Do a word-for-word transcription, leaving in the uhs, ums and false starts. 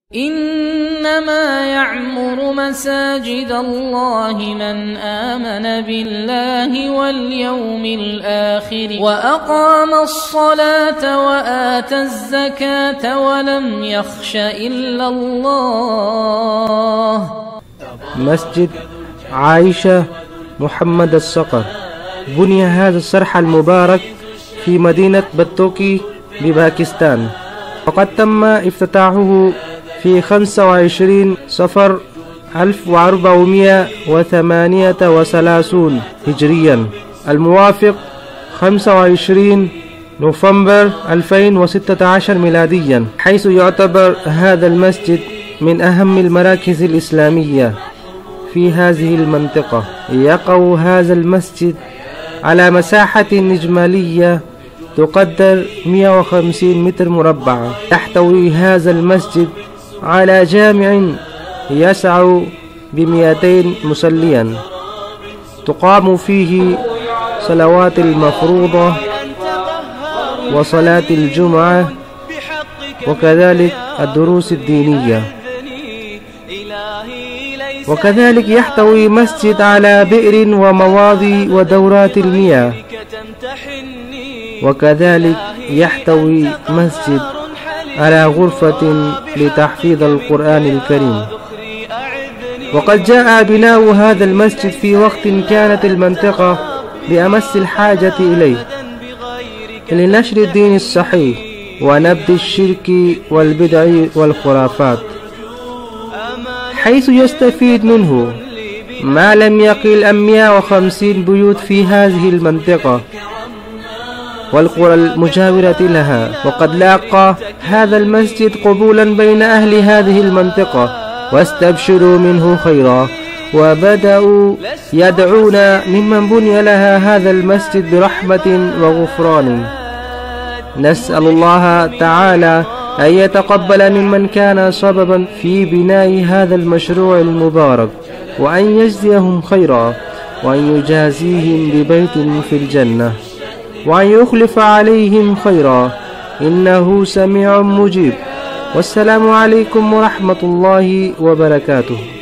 إنما يعمر مساجد الله من آمن بالله واليوم الآخر وأقام الصلاة وآتى الزكاة ولم يخش إلا الله. مسجد عائشة محمد الصقر. بني هذا الصرح المبارك في مدينة بتوكي بباكستان، وقد تم افتتاحه في خمسة وعشرين صفر ألف وأربعمائة وثمانية وثلاثين هجريا، الموافق خمسة وعشرين نوفمبر ألفين وستة عشر ميلاديا، حيث يعتبر هذا المسجد من أهم المراكز الإسلامية في هذه المنطقة. يقع هذا المسجد على مساحة إجمالية تقدر مئة وخمسين متر مربع. يحتوي هذا المسجد على جامع يسع بمئتين مصليا، تقام فيه صلوات المفروضة وصلاة الجمعة وكذلك الدروس الدينية. وكذلك يحتوي مسجد على بئر ومواضي ودورات المياه. وكذلك يحتوي مسجد على غرفة لتحفيظ القرآن الكريم. وقد جاء بناء هذا المسجد في وقت كانت المنطقة بأمس الحاجة إليه لنشر الدين الصحيح ونبذ الشرك والبدع والخرافات، حيث يستفيد منه ما لم يقل عن مئة وخمسين بيوت في هذه المنطقة والقرى المجاورة لها. وقد لاقى هذا المسجد قبولا بين أهل هذه المنطقة واستبشروا منه خيرا، وبدأوا يدعون ممن بني لها هذا المسجد برحمة وغفران. نسأل الله تعالى أن يتقبل ممن كان سببا في بناء هذا المشروع المبارك، وأن يجزيهم خيرا، وأن يجازيهم ببيت في الجنة، وأن يخلف عليهم خيرا، إنه سميع مجيب. والسلام عليكم ورحمة الله وبركاته.